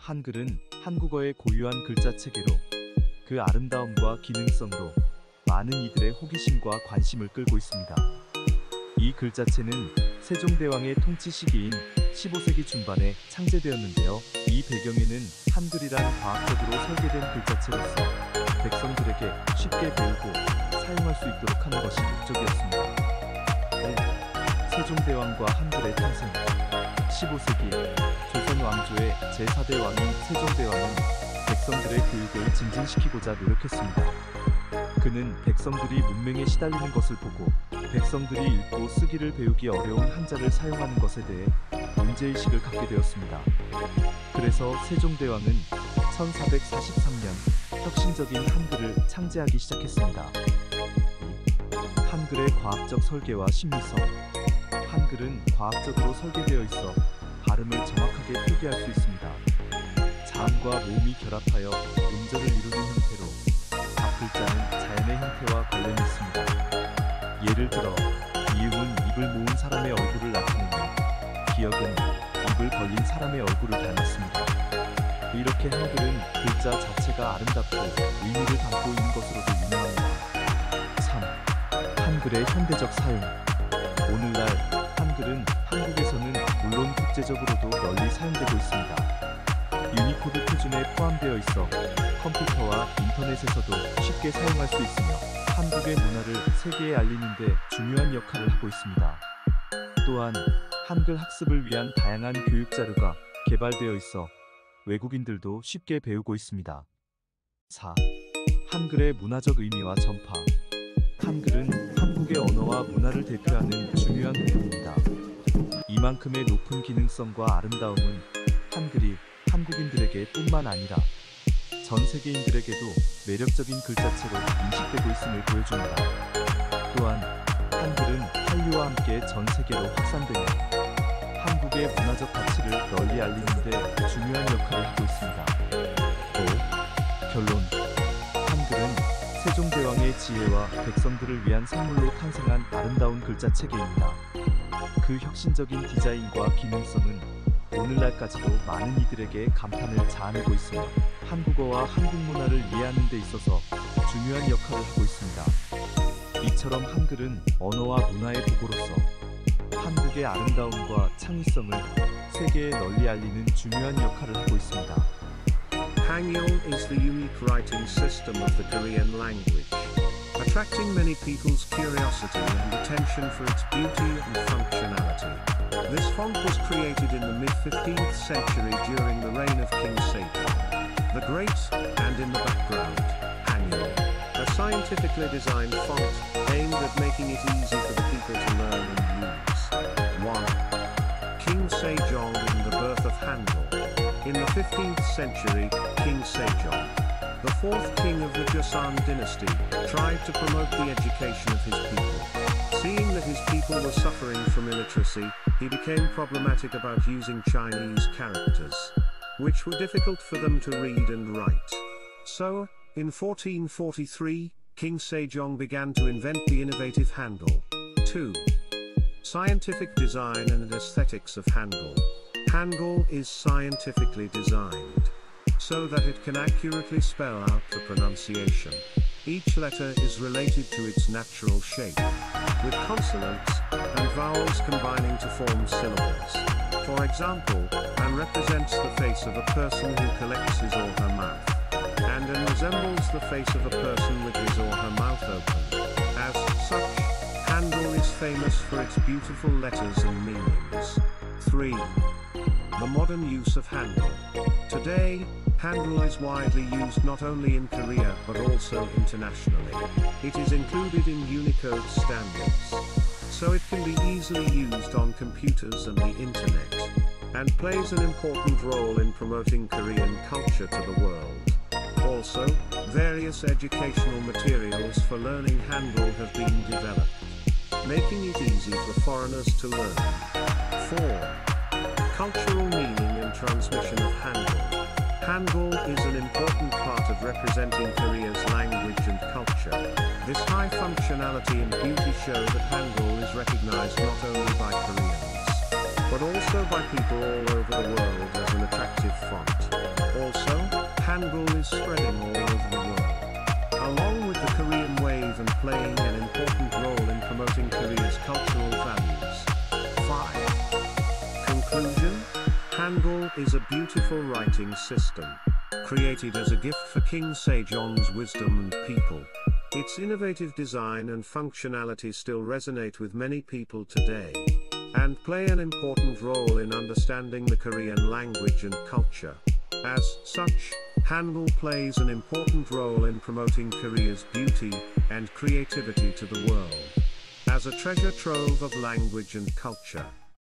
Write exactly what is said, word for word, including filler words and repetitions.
한글은 한국어의 고유한 글자체계로 그 아름다움과 기능성으로 많은 이들의 호기심과 관심을 끌고 있습니다. 이 글자체는 세종대왕의 통치 시기인 십오 세기 중반에 창제되었는데요. 이 배경에는 한글이란 과학적으로 설계된 글자체로서 백성들에게 쉽게 배우고 사용할 수 있도록 하는 것이 목적이었습니다. 네, 세종대왕과 한글의 탄생. 십오 세기 조선 왕조의 제사 대 왕인 세종대왕은 백성들의 교육을 증진시키고자 노력했습니다. 그는 백성들이 문맹에 시달리는 것을 보고 백성들이 읽고 쓰기를 배우기 어려운 한자를 사용하는 것에 대해 문제의식을 갖게 되었습니다. 그래서 세종대왕은 천사백사십삼 년 혁신적인 한글을 창제하기 시작했습니다. 한글의 과학적 설계와 심미성. 한글은 과학적으로 설계되어 있어 발음을 정확하게 표기할 수 있습니다. 자음과 모음이 결합하여 음절을 이루는 형태로 각 글자는 자연의 형태와 관련이 있습니다. 예를 들어 이음은 입을 모은 사람의 얼굴을 나타내며 기역은 입을 벌린 사람의 얼굴을 닮았습니다. 이렇게 한글은 글자 자체가 아름답고 의미를 담고 있는 것으로도 유명합니다. 삼. 한글의 현대적 사용. 오늘날 한글은 한국에서는 물론 국제적으로도 널리 사용되고 있습니다. 유니코드 표준에 포함되어 있어 컴퓨터와 인터넷에서도 쉽게 사용할 수 있으며 한국의 문화를 세계에 알리는 데 중요한 역할을 하고 있습니다. 또한 한글 학습을 위한 다양한 교육 자료가 개발되어 있어 외국인들도 쉽게 배우고 있습니다. 사. 한글의 문화적 의미와 전파. 한글은 한국의 언어와 문화를 대표하는 중요한 부분입니다. 이만큼의 높은 기능성과 아름다움은 한글이 한국인들에게 뿐만 아니라 전 세계인들에게도 매력적인 글자체로 인식되고 있음을 보여줍니다. 또한 한글은 한류와 함께 전 세계로 확산되며 한국의 문화적 가치를 널리 알리는 데 중요한 역할을 하고 있습니다. 오. 결론. 한글은 세종대왕의 지혜와 백성들을 위한 선물로 탄생한 아름다운 글자체계입니다. 그 혁신적인 디자인과 기능성은 오늘날까지도 많은 이들에게 감탄을 자아내고 있으며 한국어와 한국 문화를 이해하는 데 있어서 중요한 역할을 하고 있습니다. 이처럼 한글은 언어와 문화의 도구로서 한국의 아름다움과 창의성을 세계에 널리 알리는 중요한 역할을 하고 있습니다. Hangul is the unique writing system of the Korean language, attracting many people's curiosity and attention for its beauty and functionality. This font was created in the mid fifteenth century during the reign of King Sejong the Great, and in the background, Hangul, a scientifically designed font aimed at making it easy for the people to learn and use. one. King Sejong and the birth of Hangul. In the fifteenth century, King Sejong, the fourth king of the Joseon dynasty, tried to promote the education of his people. Seeing that his people were suffering from illiteracy, he became problematic about using Chinese characters, which were difficult for them to read and write. So, in fourteen forty-three, King Sejong began to invent the innovative Hangul. two. Scientific design and aesthetics of Hangul. Hangul is scientifically designed so that it can accurately spell out the pronunciation. Each letter is related to its natural shape, with consonants and vowels combining to form syllables. For example, an represents the face of a person who collects his or her mouth, and an resembles the face of a person with his or her mouth open. As such, Hangul is famous for its beautiful letters and meanings. three. The modern use of Hangul. Today, Hangul is widely used not only in Korea but also internationally. It is included in Unicode standards, so it can be easily used on computers and the internet, and plays an important role in promoting Korean culture to the world. Also, various educational materials for learning Hangul have been developed, making it easy for foreigners to learn. four. Cultural meaning and transmission of Hangul. Hangul is an important part of representing Korea's language and culture. This high functionality and beauty show that Hangul is recognized not only by Koreans, but also by people all over the world as an attractive font. Hangul is spreading all over the world. Along with the Korean wave and playing an important role in promoting Korea's cultural values. five. Conclusion: Hangul is a beautiful writing system, created as a gift for King Sejong's wisdom and people. Its innovative design and functionality still resonate with many people today, and play an important role in understanding the Korean language and culture. As such, Hangul plays an important role in promoting Korea's beauty and creativity to the world, as a treasure trove of language and culture.